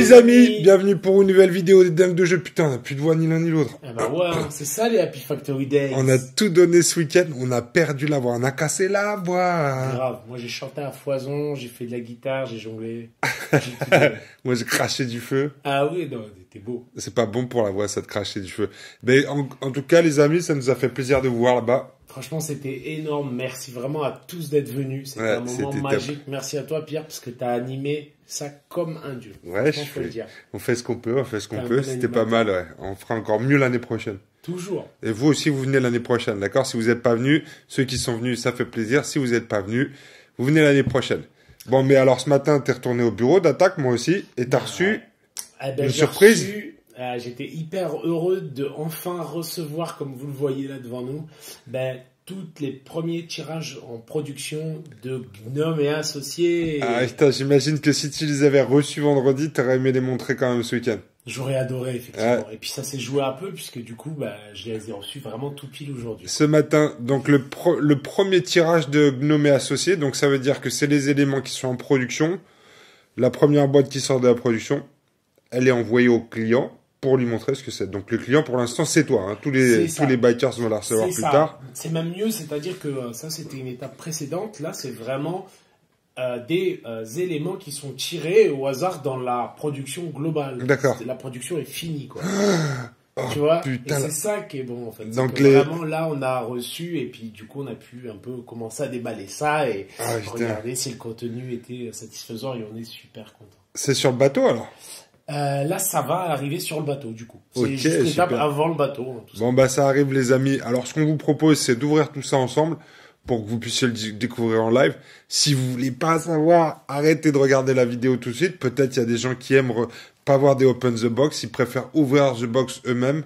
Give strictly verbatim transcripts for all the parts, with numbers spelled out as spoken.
les amis, bienvenue pour une nouvelle vidéo des dingues de jeu. Putain, on n'a plus de voix ni l'un ni l'autre. Ah bah ouais, hein, c'est ça les Happy Factory Days. On a tout donné ce week-end, on a perdu la voix, on a cassé la voix. Grave, moi j'ai chanté à foison, j'ai fait de la guitare, j'ai jonglé. Moi j'ai craché du feu. Ah oui, non, t'es beau. C'est pas bon pour la voix ça de cracher du feu. Mais en, en tout cas les amis, ça nous a fait plaisir de vous voir là-bas. Franchement, c'était énorme. Merci vraiment à tous d'être venus. C'était Ouais, un moment magique. top. Merci à toi, Pierre, parce que t'as animé ça comme un dieu. Ouais, je fais... fais... on fait ce qu'on peut, on fait ce qu'on peut. Bon C'était pas mal, ouais. On fera encore mieux l'année prochaine. Toujours. Et vous aussi, vous venez l'année prochaine, d'accord? Si vous n'êtes pas venus, ceux qui sont venus, ça fait plaisir. Si vous n'êtes pas venus, vous venez l'année prochaine. Bon, mais alors ce matin, t'es retourné au bureau d'attaque, moi aussi, et t'as reçu ah ben, une surprise. Reçu... Ah, j'étais hyper heureux de enfin recevoir, comme vous le voyez là devant nous, ben tous les premiers tirages en production de Gnome et Associés. Ah putain, j'imagine que si tu les avais reçus vendredi, t'aurais aimé les montrer quand même ce week-end. J'aurais adoré, effectivement. Ouais. Et puis ça s'est joué un peu, puisque du coup, bah, je les ai reçus vraiment tout pile aujourd'hui. Ce matin, donc le, pro le premier tirage de Gnome et Associés, donc ça veut dire que c'est les éléments qui sont en production. La première boîte qui sort de la production, elle est envoyée au client pour lui montrer ce que c'est. Donc le client, pour l'instant, c'est toi. Hein. Tous les tous les bikers vont la recevoir plus ça. tard. C'est même mieux, c'est-à-dire que euh, ça, c'était une étape précédente. Là, c'est vraiment euh, des euh, éléments qui sont tirés au hasard dans la production globale. D'accord. La production est finie, quoi. Oh, tu vois. putain. Et c'est ça qui est bon, en fait. Donc les... Vraiment, là, on a reçu et puis du coup, on a pu un peu commencer à déballer ça et ah, regarder si le contenu était satisfaisant et on est super content. C'est sur le bateau, alors? Euh, là, ça va arriver sur le bateau, du coup. C'est Ok, juste l'étape super. avant le bateau. Hein, tout ça. Bon, bah, ça arrive, les amis. Alors, ce qu'on vous propose, c'est d'ouvrir tout ça ensemble pour que vous puissiez le découvrir en live. Si vous voulez pas savoir, arrêtez de regarder la vidéo tout de suite. Peut-être il y a des gens qui aiment pas voir des open the box. Ils préfèrent ouvrir the box eux-mêmes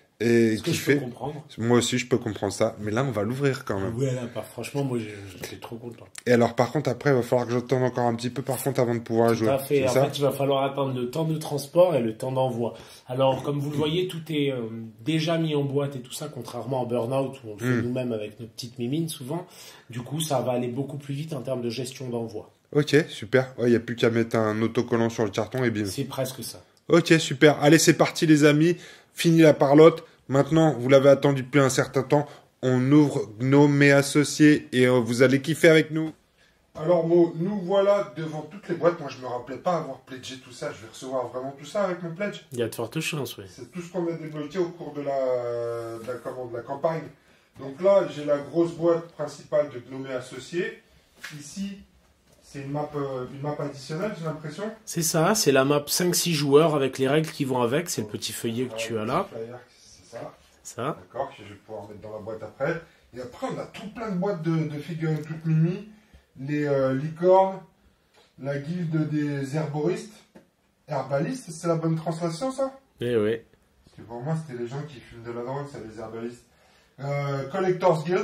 et kiffer. Moi aussi, je peux comprendre ça. Mais là, on va l'ouvrir quand même. Ouais, là, bah, franchement, moi, j'étais trop content. Et alors, par contre, après, il va falloir que j'attende encore un petit peu, par contre, avant de pouvoir tout jouer. Tout à fait. En ça fait, il va falloir attendre le temps de transport et le temps d'envoi. Alors, comme vous le voyez, tout est euh, déjà mis en boîte et tout ça, contrairement à Burnout, où on le fait mmh. nous-mêmes avec nos petites mimines, souvent. Du coup, ça va aller beaucoup plus vite en termes de gestion d'envoi. Ok, super. Il ouais, n'y a plus qu'à mettre un autocollant sur le carton et bim. C'est presque ça. Ok, super. Allez, c'est parti, les amis. Fini la parlotte. Maintenant, vous l'avez attendu depuis un certain temps, on ouvre Gnome et Associés et euh, vous allez kiffer avec nous. Alors, bon, nous voilà devant toutes les boîtes. Moi, je me rappelais pas avoir pledgé tout ça. Je vais recevoir vraiment tout ça avec mon pledge. Il y a de fortes chances, oui. C'est tout ce qu'on a débloqué au cours de la, de la, comment, de la campagne. Donc là, j'ai la grosse boîte principale de Gnome et Associés. Ici, c'est une map, euh, une map additionnelle, j'ai l'impression. C'est ça, c'est la map cinq six joueurs avec les règles qui vont avec. C'est le petit feuillet que ouais, tu as là. Ça. Ça. D'accord, que je vais pouvoir mettre dans la boîte après. Et après, on a tout plein de boîtes de, de figurines toutes mini. Les euh, licornes, la guilde des herboristes. Herbalistes, c'est la bonne translation, ça? Eh oui. Parce que pour moi, c'était les gens qui fument de la drogue, c'est les herbalistes. Euh, Collectors Guild.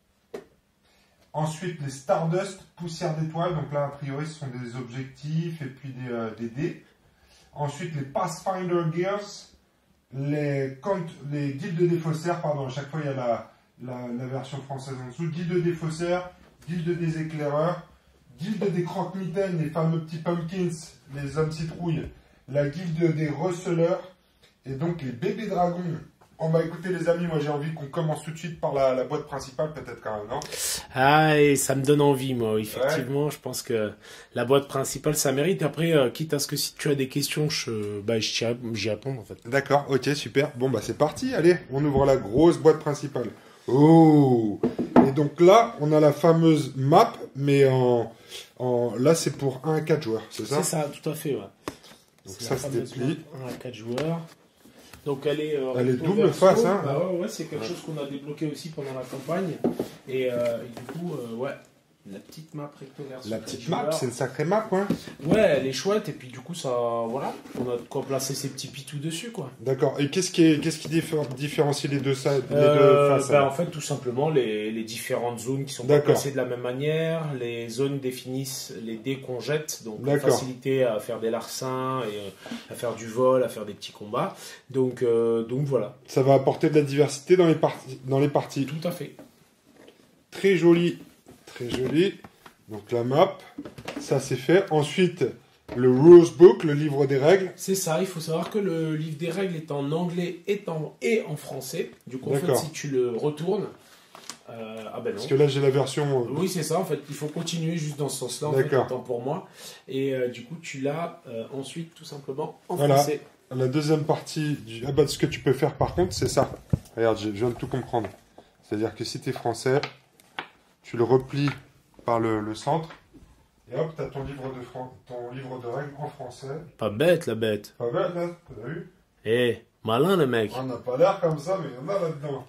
Ensuite, les Stardust, poussière d'étoiles. Donc là, a priori, ce sont des objectifs et puis des, euh, des dés. Ensuite, les Pathfinder Gears. Les, les guildes des faussaires, pardon, à chaque fois il y a la, la, la version française en dessous. Guilde des faussaires, guilde des éclaireurs, guilde des croque-mitaines, les fameux petits pumpkins, les hommes citrouilles, la guilde des receleurs, et donc les bébés dragons. On va écouter les amis, moi j'ai envie qu'on commence tout de suite par la, la boîte principale, peut-être quand même, non? Ah, et ça me donne envie, moi, effectivement. Ouais. Je pense que la boîte principale, ça mérite. Après, euh, quitte à ce que si tu as des questions, je, bah, j'y réponds, en fait. D'accord, ok, super. Bon, bah c'est parti, allez, on ouvre la grosse boîte principale. Oh! Et donc là, on a la fameuse map, mais en... en là, c'est pour un à quatre joueurs, c'est ça? C'est ça, tout à fait, ouais. Donc ça, se déplie. un à quatre joueurs. Donc elle est, euh, elle est double verso. Face, hein. Bah ouais, ouais, c'est quelque ouais. chose qu'on a débloqué aussi pendant la campagne. Et, euh, et du coup, euh, ouais, la petite map recto verso. La petite map, c'est une sacrée map, quoi. Ouais, elle est chouette. Et puis du coup, ça, voilà, on a de quoi placer ses petits pitous dessus, quoi. D'accord. Et qu'est-ce qui, est, qu'est-ce qui différencie les deux, ça, les euh, deux faces? Bah, en fait, tout simplement, les, les différentes zones qui sont pas placées de la même manière. Les zones définissent les dés qu'on jette, donc pour faciliter à faire des larcins, et à faire du vol, à faire des petits combats. Donc, euh, donc voilà. Ça va apporter de la diversité dans les, parties, dans les parties. Tout à fait. Très joli. Très joli. Donc la map, ça c'est fait. Ensuite, le Rules Book, le livre des règles. C'est ça, il faut savoir que le livre des règles est en anglais et en, et en français. Du coup, en fait, si tu le retournes... Euh, ah ben non. Parce que là, j'ai la version... Euh... Oui, c'est ça, en fait. Il faut continuer juste dans ce sens-là, en fait, autant pour moi. Et euh, du coup, tu l'as euh, ensuite, tout simplement, en voilà. français. La deuxième partie... Du... Ah bah, ce que tu peux faire, par contre, c'est ça. Regarde, je viens de tout comprendre. C'est-à-dire que si tu es français, tu le replies par le, le centre. Et hop, tu as ton livre, de Fran... ton livre de règles en français. Pas bête, la bête. Pas bête, là. T'as vu? Eh, malin, le mec. On n'a pas l'air comme ça, mais il y en a là-dedans.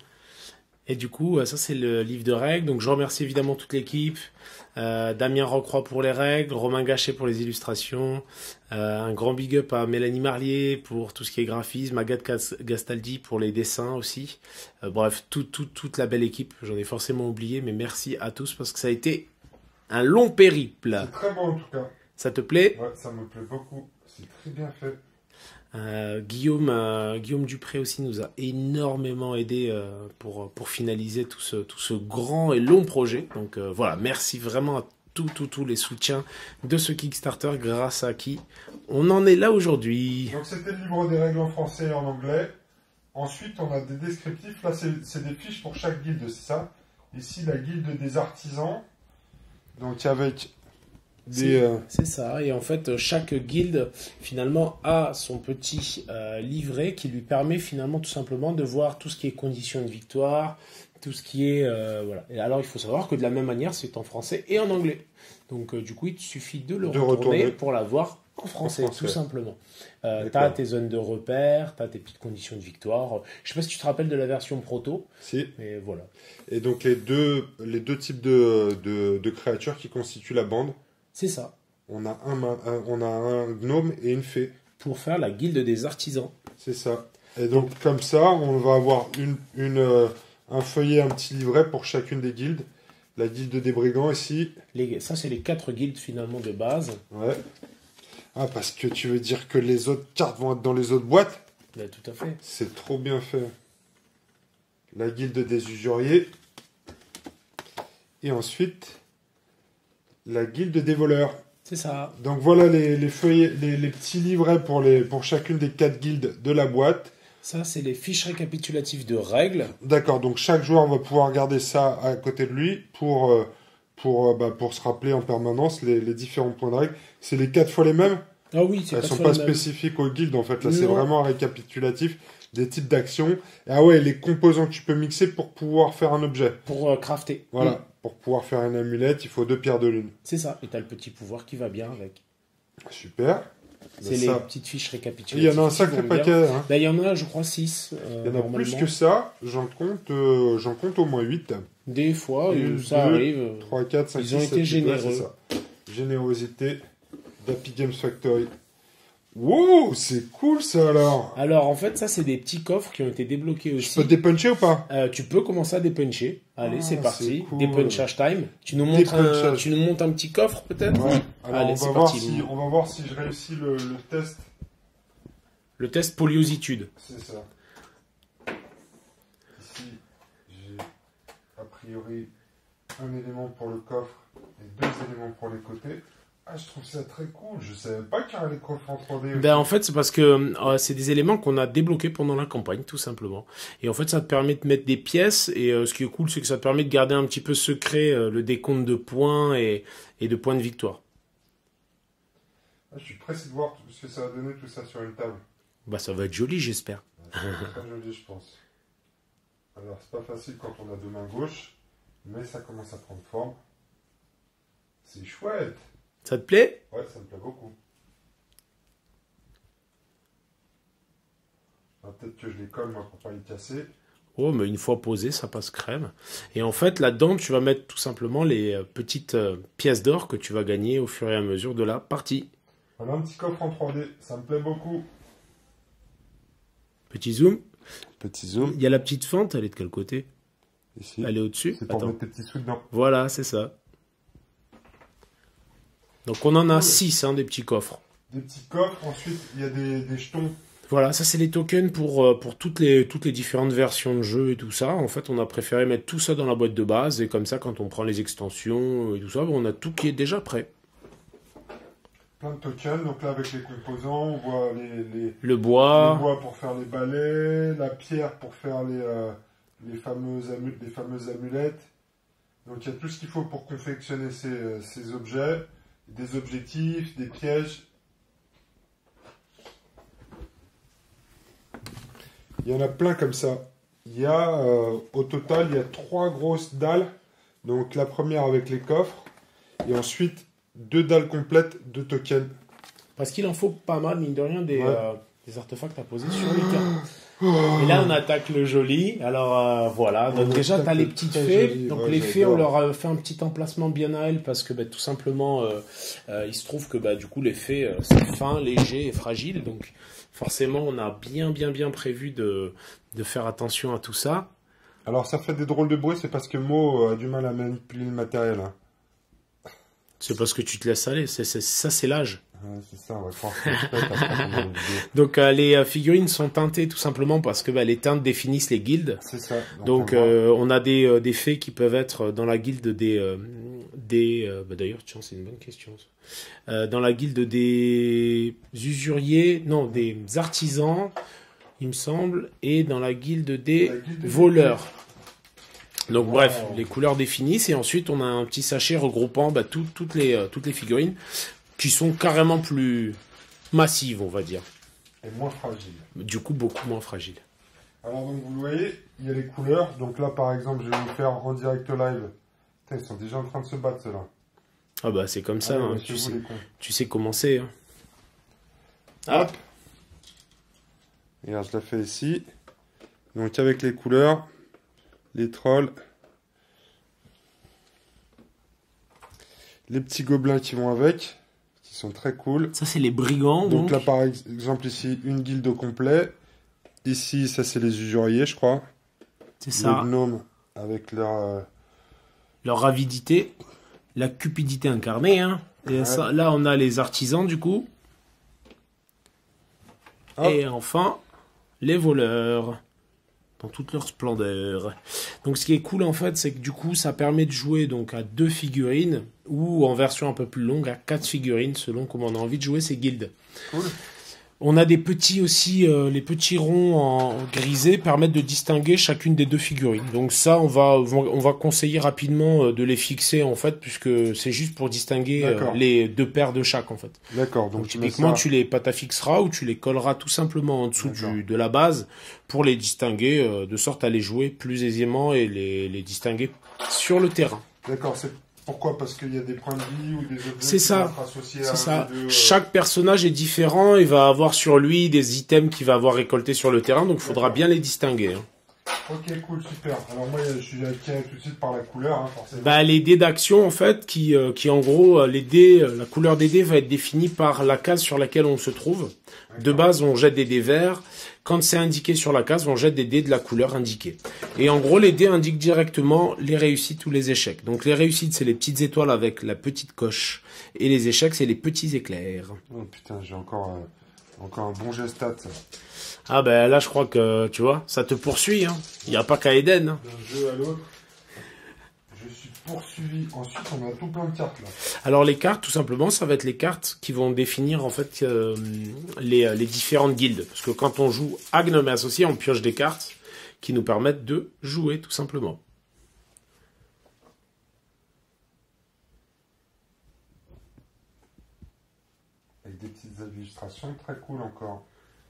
Et du coup, ça, c'est le livre de règles. Donc, je remercie évidemment toute l'équipe. Euh, Damien Rocroix pour les règles, Romain Gachet pour les illustrations. Euh, un grand big up à Mélanie Marlier pour tout ce qui est graphisme. Agathe Gastaldi pour les dessins aussi. Euh, bref, tout, tout, toute la belle équipe. J'en ai forcément oublié, mais merci à tous parce que ça a été... un long périple. C'est très bon en tout cas. Ça te plaît? Ouais, ça me plaît beaucoup. C'est très bien fait. Euh, Guillaume, euh, Guillaume Dupré aussi nous a énormément aidé euh, pour, pour finaliser tout ce, tout ce grand et long projet. Donc euh, voilà, merci vraiment à tous tous tous les soutiens de ce Kickstarter grâce à qui on en est là aujourd'hui. Donc c'était le livre des règles en français et en anglais. Ensuite, on a des descriptifs. Là, c'est des fiches pour chaque guilde, c'est ça. Ici, la guilde des artisans. Donc avec des... C'est euh... ça, et en fait chaque guilde finalement a son petit euh, livret qui lui permet finalement tout simplement de voir tout ce qui est conditions de victoire, tout ce qui est... Euh, voilà. Et alors il faut savoir que de la même manière c'est en français et en anglais. Donc euh, du coup il te suffit de le de retourner, retourner pour l'avoir en français, en français, tout simplement. Euh, tu as tes zones de repère, tu as tes petites conditions de victoire. Je sais pas si tu te rappelles de la version proto. Si. Mais voilà. Et donc les deux, les deux types de, de, de créatures qui constituent la bande. C'est ça. On a un, un, on a un gnome et une fée. Pour faire la guilde des artisans. C'est ça. Et donc comme ça, on va avoir une, une, euh, un feuillet, un petit livret pour chacune des guildes. La guilde des brigands ici. Les, ça, c'est les quatre guildes finalement de base. Ouais. Ah, parce que tu veux dire que les autres cartes vont être dans les autres boîtes? Ben, tout à fait. C'est trop bien fait. La guilde des usuriers. Et ensuite, la guilde des voleurs. C'est ça. Donc voilà les, les feuillets, les, les petits livrets pour, les, pour chacune des quatre guildes de la boîte. Ça, c'est les fiches récapitulatives de règles. D'accord, donc chaque joueur va pouvoir garder ça à côté de lui pour... Euh, Pour, bah, pour se rappeler en permanence les, les différents points de règle. C'est les quatre fois les mêmes? Ah oui, c'est Elles sont pas spécifiques aux guildes, en fait. Là, c'est vraiment un récapitulatif des types d'actions. Ah ouais, les composants que tu peux mixer pour pouvoir faire un objet. Pour euh, crafter. Voilà. Mm. Pour pouvoir faire une amulette, il faut deux pierres de lune. C'est ça. Et tu as le petit pouvoir qui va bien avec. Super. C'est les ça. petites fiches récapitulatives. Il y en a un sacré paquet. Hein. Bah, il y en a, je crois, six. Euh, il y en a plus que ça. J'en compte, euh, j'en compte au moins huit. Des fois, Une, ça deux, arrive. trois, quatre, cinq, Ils six, ont été sept, généreux. Ça. Générosité d'Happy Games Factory. Wow, c'est cool ça alors. Alors en fait, ça c'est des petits coffres qui ont été débloqués aussi. Je peux dépuncher ou pas? euh, Tu peux commencer à dépuncher. Allez, ah, c'est parti. Cool. Dépunchage time. Tu nous montres un, tu nous montres un petit coffre peut-être? Ouais. Alors, Allez, on, va voir si, on va voir si je réussis le, le test. Le test poliositude. C'est ça. Ici, j'ai a priori un élément pour le coffre et deux éléments pour les côtés. Ah, je trouve ça très cool. Je savais pas qu'il y avait les coffres en trois D. Ben, en fait, c'est parce que euh, c'est des éléments qu'on a débloqués pendant la campagne, tout simplement. Et en fait, ça te permet de mettre des pièces. Et euh, ce qui est cool, c'est que ça te permet de garder un petit peu secret euh, le décompte de points et, et de points de victoire. Ah, je suis pressé de voir ce que ça va donner tout ça sur une table. Bah, ça va être joli, j'espère. Ça va être très joli, je pense. Alors, c'est pas facile quand on a deux mains gauches, mais ça commence à prendre forme. C'est chouette. Ça te plaît? Ouais, ça me plaît beaucoup. Peut-être que je les colle, moi, pour pas les casser. Oh, mais une fois posé, ça passe crème. Et en fait, là-dedans, tu vas mettre tout simplement les euh, petites euh, pièces d'or que tu vas gagner au fur et à mesure de la partie. Voilà un petit coffre en trois D, ça me plaît beaucoup. Petit zoom. Petit zoom. Il y a la petite fente, elle est de quel côté? Ici. Elle est au-dessus. C'est pour Attends. mettre tes petits sous dedans. Voilà, c'est ça. Donc on en a six, hein, des petits coffres. Des petits coffres, ensuite il y a des, des jetons. Voilà, ça c'est les tokens pour, pour toutes, les, toutes les différentes versions de jeu et tout ça. En fait, on a préféré mettre tout ça dans la boîte de base. Et comme ça, quand on prend les extensions et tout ça, on a tout qui est déjà prêt. plein de tokens. Donc là, avec les composants, on voit les, les, le bois. le bois pour faire les balais, la pierre pour faire les, euh, les, fameuses, amu les fameuses amulettes. Donc il y a tout ce qu'il faut pour confectionner ces, euh, ces objets, des objectifs, des pièges. Il y en a plein comme ça. Il y a, euh, au total, il y a trois grosses dalles. Donc la première avec les coffres. Et ensuite, deux dalles complètes de tokens. Parce qu'il en faut pas mal, mine de rien, des, ouais. euh, des artefacts à poser sur les cartes. Oh. Et là, on attaque le joli. Alors, euh, voilà. Donc, on déjà, tu as les petites fées. Joli. Donc, ouais, les fées, on leur a fait un petit emplacement bien à elles parce que, bah, tout simplement, euh, euh, il se trouve que, bah, du coup, les fées, euh, c'est fin, léger et fragile. Donc, forcément, on a bien, bien, bien prévu de, de faire attention à tout ça. Alors, ça fait des drôles de bruit. C'est parce que Mo a du mal à manipuler le matériel. Hein. C'est parce que tu te laisses aller. C'est, c'est, ça, c'est l'âge. Ouais, c'est ça, on va croire que Donc euh, les euh, figurines sont teintées tout simplement parce que bah, les teintes définissent les guildes. C'est ça. Donc, donc on, euh, on a des, euh, des fées qui peuvent être dans la guilde des... Euh, des euh, bah, d'ailleurs, tiens, c'est une bonne question. Ça. Euh, dans la guilde des usuriers, non, des artisans, il me semble, et dans la guilde des la guilde voleurs. Des... Donc wow. Bref, les couleurs définissent et ensuite on a un petit sachet regroupant bah, tout, toutes, les, euh, toutes les figurines qui sont carrément plus massives, on va dire. Et moins fragiles. Du coup, beaucoup moins fragiles. Alors, donc, vous voyez, il y a les couleurs. Donc là, par exemple, je vais vous faire en direct live. Putain, ils sont déjà en train de se battre, ceux-là. Ah bah, c'est comme ça. Allez, hein. tu, sais, tu sais comment c'est. Hein. Hop. Et là, je la fais ici. Donc, avec les couleurs, les trolls, les petits gobelins qui vont avec. Qui sont très cool. Ça, c'est les brigands. Donc, donc là, par exemple, ici, une guilde au complet. Ici, ça, c'est les usuriers, je crois. C'est ça. Les gnomes avec leur... Euh... Leur avidité. La cupidité incarnée. Hein. Et ouais. ça, là, on a les artisans, du coup. Hop. Et enfin, les voleurs. Dans toute leur splendeur. Donc ce qui est cool en fait, c'est que du coup ça permet de jouer donc à deux figurines ou en version un peu plus longue à quatre figurines selon comment on a envie de jouer ces guildes. Cool. On a des petits aussi, euh, les petits ronds en grisé permettent de distinguer chacune des deux figurines. Donc ça, on va on va conseiller rapidement de les fixer en fait, puisque c'est juste pour distinguer euh, les deux paires de chaque en fait. D'accord. Donc, donc typiquement, tu les patafixeras ou tu les colleras tout simplement en dessous du, de la base pour les distinguer, euh, de sorte à les jouer plus aisément et les, les distinguer sur le terrain. D'accord, c'est... Pourquoi? Parce qu'il y a des points de vie ou des objets c'est qui ça. vont être associés c'est à ça. Deux, euh... Chaque personnage est différent, il va avoir sur lui des items qu'il va avoir récoltés sur le terrain, donc il faudra bien les distinguer. Hein. Ok, cool, super. Alors moi, je suis attiré tout de suite par la couleur, hein, forcément. Bah, les dés d'action, en fait, qui, euh, qui en gros, les dés, la couleur des dés va être définie par la case sur laquelle on se trouve. De base, on jette des dés verts. Quand c'est indiqué sur la case, on jette des dés de la couleur indiquée. Et en gros, les dés indiquent directement les réussites ou les échecs. Donc les réussites, c'est les petites étoiles avec la petite coche. Et les échecs, c'est les petits éclairs. Oh putain, j'ai encore, euh, encore un bon geste stat. Ah ben là, je crois que, tu vois, ça te poursuit. Hein. Il n'y a pas qu'à Eden. Hein. D'un jeu à l'autre, je suis poursuivi. Ensuite, on a tout plein de cartes là. Alors les cartes, tout simplement, ça va être les cartes qui vont définir en fait euh, les, les différentes guildes. Parce que quand on joue à Gnome et Associés, on pioche des cartes qui nous permettent de jouer, tout simplement. Avec des petites illustrations très cool encore.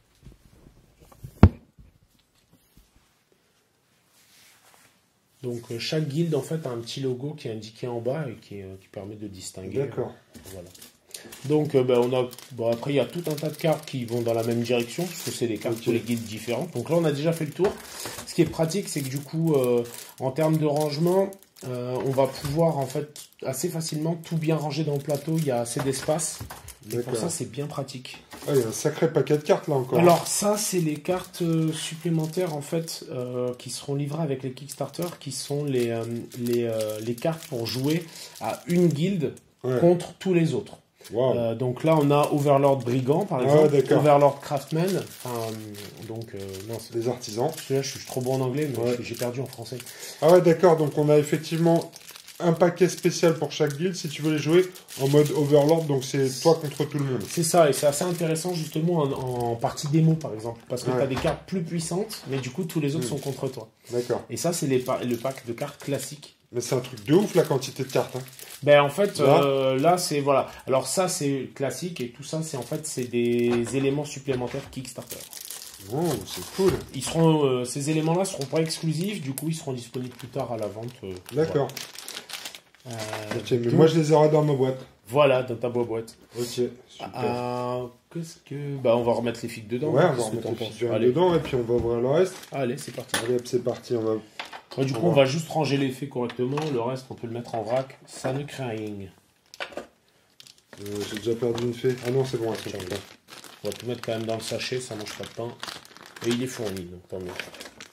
Donc chaque guilde en fait a un petit logo qui est indiqué en bas et qui, euh, qui permet de distinguer. D'accord. Euh, voilà. Donc euh, ben, on a bon, après il y a tout un tas de cartes qui vont dans la même direction parce que c'est des cartes okay. pour les guildes différentes. Donc là on a déjà fait le tour. Ce qui est pratique c'est que du coup euh, en termes de rangement euh, on va pouvoir en fait assez facilement tout bien ranger dans le plateau. Il y a assez d'espace. Et pour ça c'est bien pratique. Ah, il y a un sacré paquet de cartes là encore. Alors ça c'est les cartes euh, supplémentaires en fait euh, qui seront livrées avec les Kickstarter, qui sont les, euh, les, euh, les cartes pour jouer à une guilde ouais. contre tous les autres. Wow. Euh, donc là on a Overlord Brigand par exemple, ah, Overlord Craftsman, enfin, donc euh, non c'est des artisans. Celui-là je suis trop bon en anglais mais ouais. j'ai perdu en français. Ah ouais d'accord, donc on a effectivement un paquet spécial pour chaque guild si tu veux les jouer en mode Overlord, donc c'est toi contre tout le monde. C'est ça, et c'est assez intéressant justement en, en partie démo par exemple, parce que ouais. tu as des cartes plus puissantes, mais du coup tous les autres mmh. sont contre toi. D'accord. Et ça c'est les pa le pack de cartes classiques. Mais c'est un truc de ouf la quantité de cartes. Hein. Ben en fait là, euh, là c'est voilà. Alors ça c'est classique et tout ça c'est en fait c'est des éléments supplémentaires Kickstarter. Oh, c'est cool. Ils seront, euh, ces éléments-là seront pas exclusifs, du coup ils seront disponibles plus tard à la vente. Euh, D'accord. Voilà. Euh, okay, mais moi je les aurai dans ma boîte. Voilà, dans ta boîte. Ok, super. Euh, Qu'est-ce que. Bah, on va remettre les figues dedans. Ouais, on va remettre les figues dedans et puis on va ouvrir le reste. Allez, c'est parti. Allez, c'est parti. On va. Ouais, du on coup, va... on va juste ranger les faits correctement. Le reste, on peut le mettre en vrac. Ça ne craint rien. Euh, J'ai déjà perdu une fée. Ah non, c'est bon, c'est bon. On va tout mettre quand même dans le sachet, ça mange pas de pain. Et il est fourni, donc tant mieux.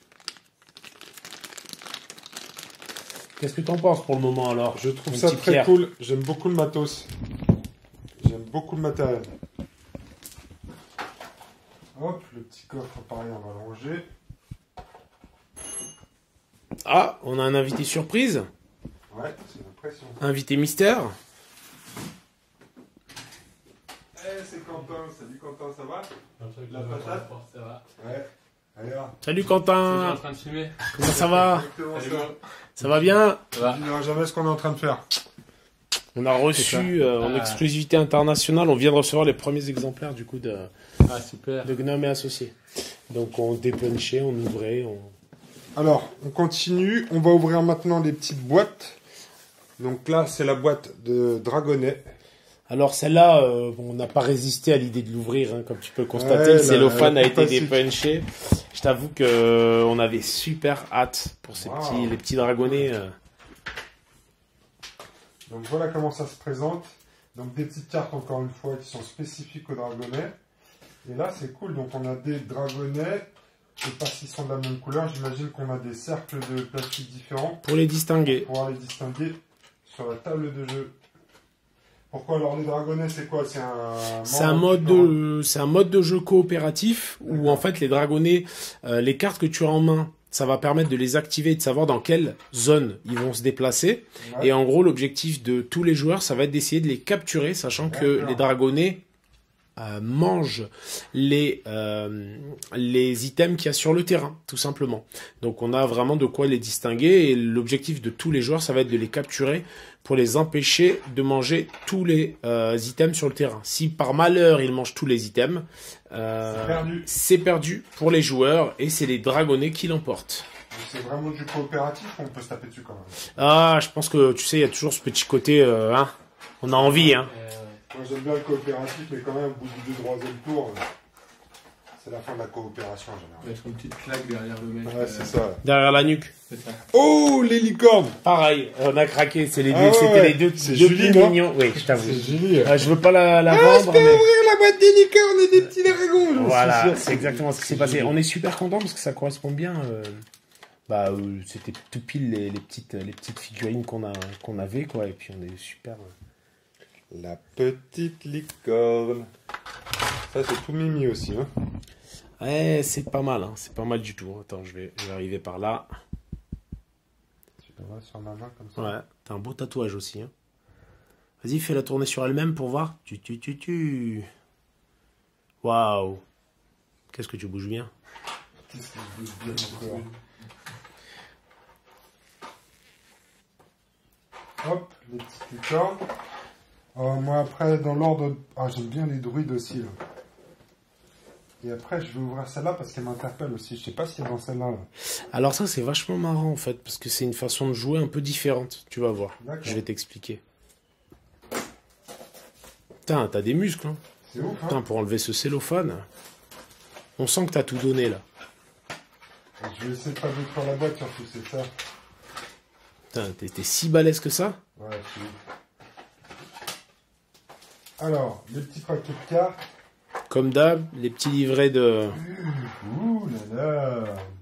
Qu'est-ce que tu en penses pour le moment alors? Je trouve ça très cool. J'aime beaucoup le matos. J'aime beaucoup le matériel. Hop, le petit coffre, pareil, on va le ranger. Ah, on a un invité surprise. Ouais, c'est l'impression. Invité mystère. Eh, hey, c'est Quentin. Salut Quentin, ça va? La patate? Ça va. Ouais. Allez, là. Salut Quentin. En train de filmer. Comment ça va? Salut, ça. ça va bien? Ça va. On ne dira jamais ce qu'on est en train de faire. On a reçu euh, en ah. exclusivité internationale, on vient de recevoir les premiers exemplaires du coup de, ah, super. de Gnome et Associés. Donc on dépunchait, on ouvrait. On... Alors, on continue. On va ouvrir maintenant les petites boîtes. Donc là, c'est la boîte de Dragonnet. Alors celle-là, euh, on n'a pas résisté à l'idée de l'ouvrir, hein, comme tu peux le constater. Ouais, le cellophane a été dépunché. Je t'avoue que euh, on avait super hâte pour ces wow. petits, les petits dragonnets. Euh. Donc voilà comment ça se présente. Donc des petites cartes encore une fois qui sont spécifiques aux dragonnets. Et là c'est cool. Donc on a des dragonnets. Je sais pas s'ils sont de la même couleur. J'imagine qu'on a des cercles de plastique différents. Pour les distinguer. Pour pouvoir les distinguer sur la table de jeu. Pourquoi alors les dragonnets c'est quoi? C'est un, c'est un mode de, c'est un mode de jeu coopératif où en fait les dragonnets, euh, les cartes que tu as en main, ça va permettre de les activer et de savoir dans quelle zone ils vont se déplacer. Ouais. Et en gros l'objectif de tous les joueurs, ça va être d'essayer de les capturer, sachant que les dragonnets euh, mangent les euh, les items qu'il y a sur le terrain, tout simplement. Donc on a vraiment de quoi les distinguer et l'objectif de tous les joueurs, ça va être de les capturer pour les empêcher de manger tous les euh, items sur le terrain. Si par malheur ils mangent tous les items, euh, c'est perdu. C'est perdu pour les joueurs et c'est les dragonnets qui l'emportent. C'est vraiment du coopératif ou on peut se taper dessus quand même? Ah, je pense que tu sais, il y a toujours ce petit côté, euh, hein, on a envie, hein. Euh, moi j'aime bien le coopératif, mais quand même au bout du deux troisième tour, euh, c'est la fin de la coopération en général. Mettre une petite claque derrière le mec. Ouais, euh, c'est ça. Derrière la nuque. C'est ça. Oh, les licornes! Pareil, on a craqué, c'est les deux, ah ouais, c'était ouais. les deux, c'est deux Julie, plus non? mignons. Oui, je t'avoue. C'est Julie. Euh, je veux pas la, la ah, vendre, je peux mais... ouvrir la boîte des licornes et des petits dragons. Voilà, c'est exactement ce qui s'est passé. On est super content parce que ça correspond bien. Euh... Bah, euh, c'était tout pile les, les petites, les petites figurines qu'on a, qu'on avait, quoi. Et puis on est super. Euh... La petite licorne. Ça c'est tout mimi aussi, hein. Ouais, c'est pas mal, hein. C'est pas mal du tout. Attends, je vais, je vais arriver par là. Tu le vois sur ma main comme ça. Ouais, t'as un beau tatouage aussi, hein. Vas-y, fais la tournée sur elle-même pour voir. Tu, tu, tu, tu. Waouh. Qu'est-ce que tu bouges bien. Qu'est-ce que je bouge bien encore. Hop, les petites licornes. Euh, moi après, dans l'ordre... Ah, j'aime bien les druides aussi, là. Et après, je vais ouvrir celle-là parce qu'elle m'interpelle aussi. Je sais pas si c'est dans celle-là. Là. Alors ça, c'est vachement marrant, en fait, parce que c'est une façon de jouer un peu différente. Tu vas voir. Je vais t'expliquer. Putain, t'as des muscles, hein. C'est ouf, hein. Putain, pour enlever ce cellophane, on sent que t'as tout donné, là. Je vais essayer de pas détruire la boîte, surtout, c'est ça. Putain, t'es si balèze que ça? Ouais, c'est ouf. Alors, les petits paquets de cartes. Comme d'hab, les petits livrets de... Ouh là là.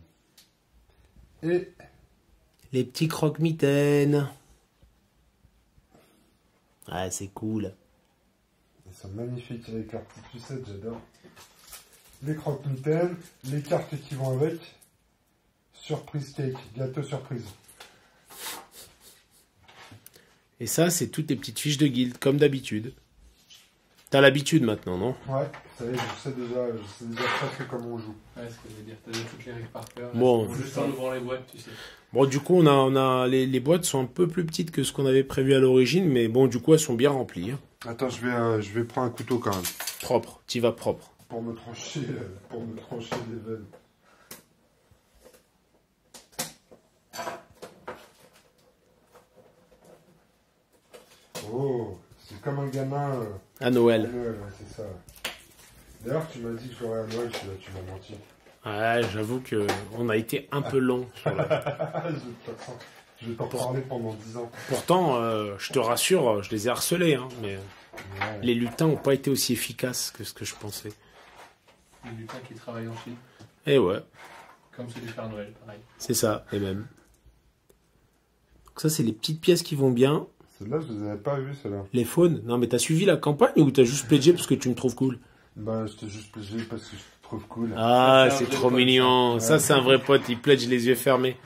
Et... les petits croque-mitaines. Ah, c'est cool. Ils sont magnifiques avec leurs petites sucettes, j'adore. Les croque-mitaines, les cartes qui vont avec. Surprise cake, gâteau surprise. Et ça, c'est toutes les petites fiches de guilde, comme d'habitude. T'as l'habitude maintenant, non? Ouais, ça y est, je sais déjà, je sais déjà presque comment on joue. Ouais, ce que je veux dire, t'as déjà toutes les règles par cœur. Bon. Juste en ouvrant les boîtes, tu sais. Bon, du coup, on a, on a les, les boîtes sont un peu plus petites que ce qu'on avait prévu à l'origine, mais bon, du coup, elles sont bien remplies. Hein. Attends, je vais, euh, je vais prendre un couteau quand même. Propre, t'y vas propre. Pour me trancher, euh, pour me trancher les veines. Oh, c'est comme un gamin. Euh, à Noël. À Noël, ouais, c'est ça. D'ailleurs, tu m'as dit que je ferais à Noël, tu, tu m'as menti. Ouais, j'avoue que on a été un peu long sur la... Je vais t'en parler pendant dix ans. Pourtant, euh, je te rassure, je les ai harcelés, hein, mais ouais. Les lutins n'ont pas été aussi efficaces que ce que je pensais. Les lutins qui travaillent en Chine. Et ouais. Comme ceux du Père Noël, pareil. C'est ça, et même. Donc ça, c'est les petites pièces qui vont bien. Celles-là, je les avais pas vues, celles-là. Les faunes. Non, mais t'as suivi la campagne ou t'as juste pledgé parce que tu me trouves cool? Bah, je t'ai juste pledgé parce que je te trouve cool. Ah, c'est trop mignon. Ça, c'est un vrai pote. Il pledge les yeux fermés.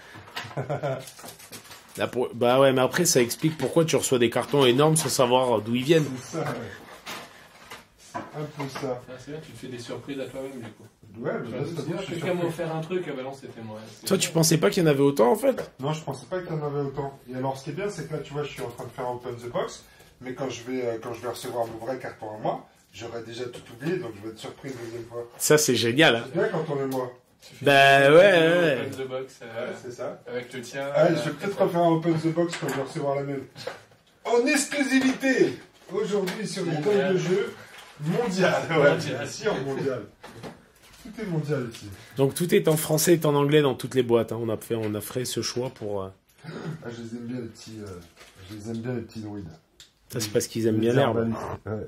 Là, pour... Bah ouais, mais après, ça explique pourquoi tu reçois des cartons énormes sans savoir d'où ils viennent. C'est ça, ouais. C'est un peu ça. Ah, c'est bien, tu te fais des surprises à toi-même, du coup. Ouais, mais là, c'est bien. Quelqu'un m'a offert un truc, ah bah non, c'était moi. Toi, tu pensais pas qu'il y en avait autant, en fait? Non, je pensais pas qu'il y en avait autant. Et alors, ce qui est bien, c'est que là, tu vois, je suis en train de faire un open the box, mais quand je vais, euh, quand je vais recevoir mon vrai carton à moi, j'aurai déjà tout oublié, donc je vais être surpris la deuxième fois. Ça, c'est génial. Hein. C'est bien quand on est moi. Bah ouais, ouais. Open the box, euh, ouais, c'est ça. Avec le tien. Ah, euh, je vais peut-être refaire un open the box quand je vais recevoir la mienne. En exclusivité, aujourd'hui, sur les tonnes de jeux mondial. Ouais, bien sûr, mondial. Tout est mondial ici. Donc tout est en français et en anglais dans toutes les boîtes. Hein. On a fait, on a fait ce choix pour. Euh... Ah, je les aime bien les petits, euh, je les aime bien les petits druides. Ça c'est parce qu'ils aiment bien l'herbe. Ouais.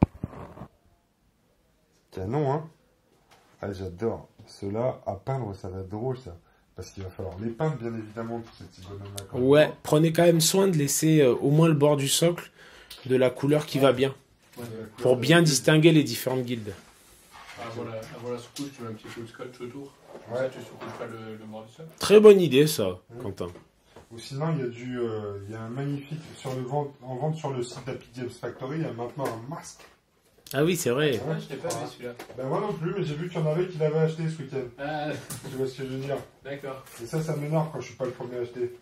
Canon, hein. Ah, j'adore. Ceux-là, à peindre, ça va être drôle, ça. Parce qu'il va falloir les peindre, bien évidemment, pour ces petits bonhommes-là. Ouais, prenez quand même soin de laisser euh, au moins le bord du socle de la couleur qui ouais. va bien. Ouais, pour bien distinguer les différentes guildes. Avant la, avant la sous-couche, tu mets un petit peu de scotch autour. Ouais. Ça, tu sous-couches pas le, le bord du socle. Très bonne idée, ça, mmh. Quentin. Ou sinon, il y a du, euh, il y a un magnifique, sur le vente, en vente sur le site d'Happy Games Factory, il y a maintenant un masque. Ah oui, c'est vrai. Ouais, je t'ai pas vu celui-là. Ben moi non plus, mais j'ai vu qu'il y en avait qui l'avaient acheté ce week-end. Ah. Tu vois ce que je veux dire? D'accord. Et ça, ça m'énerve quand je suis pas le premier à acheter.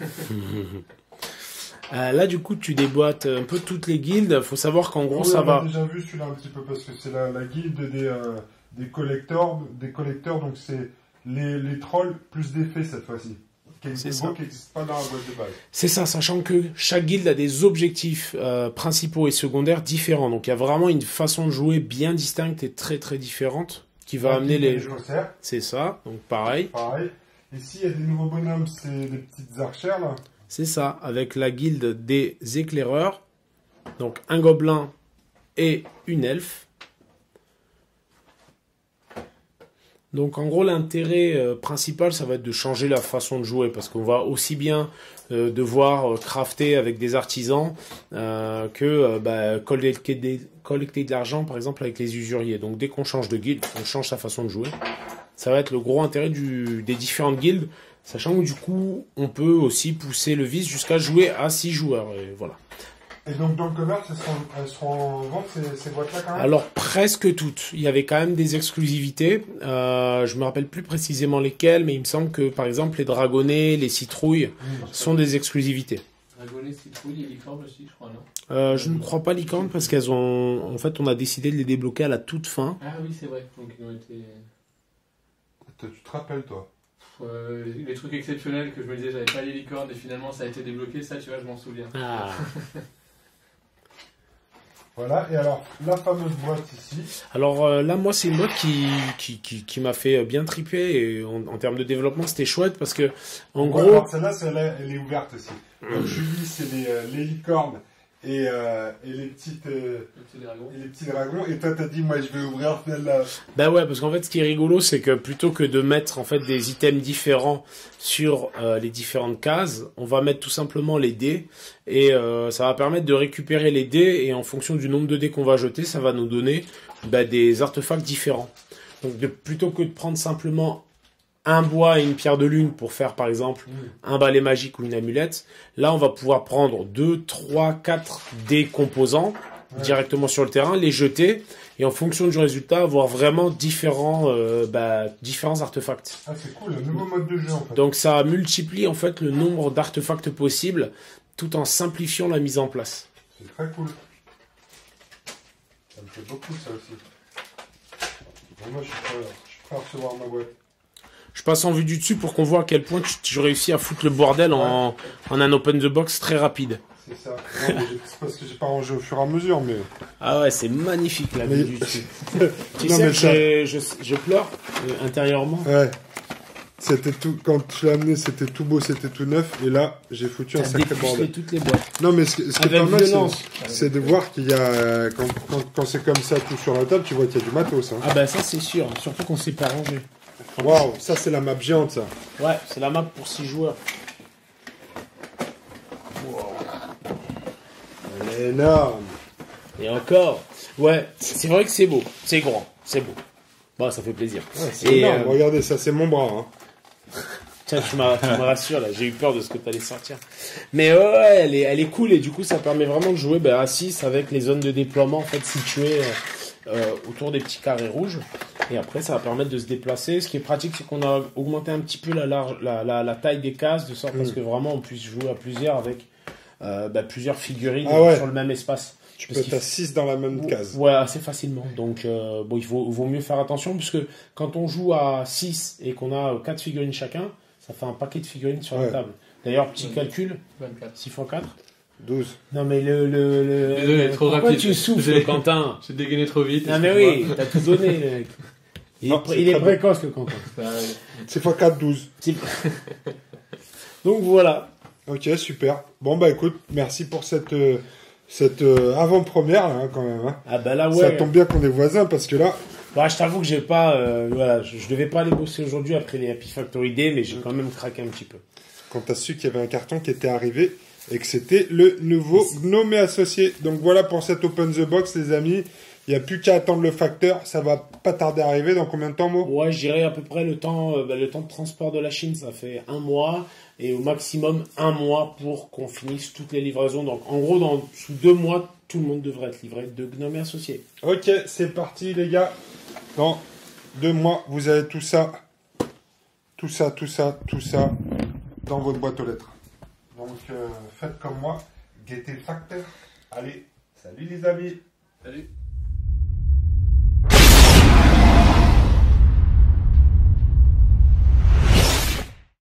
euh, là, du coup, tu déboîtes un peu toutes les guildes. Faut savoir qu'en gros, oui, ça on va. J'ai déjà vu celui-là un petit peu parce que c'est la, la guilde des, euh, des collecteurs, des collecteurs, donc c'est les, les trolls plus des fées cette fois-ci. C'est ça. Qui n'existe pas dans la boîte de base. C'est ça, sachant que chaque guilde a des objectifs euh, principaux et secondaires différents. Donc il y a vraiment une façon de jouer bien distincte et très très différente qui va la amener les joueurs. C'est ça, donc pareil. Pareil. Ici, il y a des nouveaux bonhommes, c'est des petites archères là. C'est ça, avec la guilde des éclaireurs. Donc un gobelin et une elfe. Donc en gros l'intérêt euh, principal ça va être de changer la façon de jouer parce qu'on va aussi bien euh, devoir euh, crafter avec des artisans euh, que euh, bah, collecter, des, collecter de l'argent par exemple avec les usuriers. Donc dès qu'on change de guilde, on change sa façon de jouer. Ça va être le gros intérêt du, des différentes guildes, sachant que du coup on peut aussi pousser le vice jusqu'à jouer à six joueurs. Et voilà. Et donc dans le commerce, elles seront, elles seront en vente ces, ces boîtes-là quand même? Alors presque toutes. Il y avait quand même des exclusivités. Euh, je me rappelle plus précisément lesquelles, mais il me semble que par exemple les dragonnets, les citrouilles mmh, sont des exclusivités. Dragonnets, citrouilles et licornes aussi, je crois, non? euh, Je ne crois pas licornes parce qu'elles ont. En fait, on a décidé de les débloquer à la toute fin. Ah oui, c'est vrai. Donc ils ont été. Tu te rappelles toi? Euh, les trucs exceptionnels que je me disais, j'avais pas les licornes et finalement ça a été débloqué. Ça, tu vois, je m'en souviens. Ah. Voilà, et alors, la fameuse boîte ici. Alors euh, là, moi, c'est une boîte qui, qui, qui, qui m'a fait bien triper, et en, en termes de développement, c'était chouette, parce que, en ouais, gros... Celle-là, celle elle est ouverte aussi. Donc, Julie, c'est les, euh, les licornes et, euh, et, les petites, euh, les petits dragons. et les petits dragons, et toi, t'as dit, moi, je vais ouvrir celle-là. Bah ouais, parce qu'en fait, ce qui est rigolo, c'est que plutôt que de mettre, en fait, des items différents sur euh, les différentes cases, on va mettre tout simplement les dés, et euh, ça va permettre de récupérer les dés, et en fonction du nombre de dés qu'on va jeter, ça va nous donner bah, des artefacts différents. Donc de, plutôt que de prendre simplement un bois et une pierre de lune pour faire par exemple mmh. un balai magique ou une amulette. Là, on va pouvoir prendre deux, trois, quatre des composants ouais. directement sur le terrain, les jeter et en fonction du résultat, avoir vraiment différents, euh, bah, différents artefacts. Ah, c'est cool, un nouveau mode de jeu en fait. Donc ça multiplie en fait le nombre d'artefacts possibles tout en simplifiant la mise en place. C'est très cool. Ça me fait beaucoup ça aussi. Bon, moi je suis prêt, je suis prêt à recevoir ma boîte. Je passe en vue du dessus pour qu'on voit à quel point tu, tu réussis à foutre le bordel ouais. en, en un open the box très rapide. C'est ça. Non, c'est parce que j'ai pas rangé au fur et à mesure, mais... Ah ouais, c'est magnifique la vue mais... du dessus. Tu non, sais mais que je, je, je pleure euh, intérieurement. Ouais. C'était tout, quand je l'ai amené, c'était tout beau, c'était tout neuf, et là, j'ai foutu un sacré bordel. Toutes les boîtes. Non, mais ce, ce qui est pas mal, c'est de voir qu'il y a, quand, quand, quand c'est comme ça, tout sur la table, tu vois qu'il y a du matos. Hein. Ah bah ça c'est sûr, surtout qu'on sait pas ranger. Waouh, ça c'est la map géante, ça. Ouais, c'est la map pour six joueurs. Wow. Elle est énorme. Et encore, ouais, c'est vrai que c'est beau, c'est grand, c'est beau. Bon, ça fait plaisir. Ouais, c'est énorme, euh... regardez, ça c'est mon bras. Hein. Tiens, tu me rassures là, j'ai eu peur de ce que tu allais sortir. Mais ouais, ouais, elle est, elle est cool et du coup ça permet vraiment de jouer bah, à six avec les zones de déploiement en fait situées euh, autour des petits carrés rouges. Et après ça va permettre de se déplacer. Ce qui est pratique c'est qu'on a augmenté un petit peu la, large, la, la, la taille des cases de sorte mmh. à ce que vraiment on puisse jouer à plusieurs avec euh, bah, plusieurs figurines ah ouais. sur le même espace. Tu peux être à six dans la même case. Ouais, assez facilement. Donc, euh, bon, il vaut, vaut mieux faire attention puisque quand on joue à six et qu'on a quatre figurines chacun, ça fait un paquet de figurines sur ouais. la table. D'ailleurs, petit vingt-quatre. Calcul, vingt-quatre. six fois quatre douze. Non, mais le... le, le Désolé, trop pourquoi rapide. tu souffles, Quentin? J'ai dégainé trop vite. Non, mais oui, t'as tout donné, le mec. Il non, est, est, il est précoce, le Quentin. six fois quatre, douze. Donc, voilà. Ok, super. Bon, bah écoute, merci pour cette... Euh... Cette euh, avant-première, là, hein, quand même. Hein. Ah bah là, ouais. Ça tombe bien qu'on est voisins, parce que là... Bah, je t'avoue que j'ai pas... Euh, voilà, je, je devais pas aller bosser aujourd'hui après les Happy Factory Day, mais j'ai quand même craqué un petit peu. Quand t'as su qu'il y avait un carton qui était arrivé, et que c'était le nouveau Gnome et Associé. Donc voilà pour cette Open the Box, les amis. Il n'y a plus qu'à attendre le facteur. Ça va pas tarder à arriver. Dans combien de temps, Mo? Ouais, je dirais à peu près le temps, euh, bah, le temps de transport de la Chine, ça fait un mois. Et au maximum un mois pour qu'on finisse toutes les livraisons. Donc en gros, dans, sous deux mois, tout le monde devrait être livré de Gnome et Associés. Ok, c'est parti les gars. Dans deux mois, vous avez tout ça, tout ça, tout ça, tout ça dans votre boîte aux lettres. Donc euh, faites comme moi, guettez le facteur. Allez, salut les amis. Salut.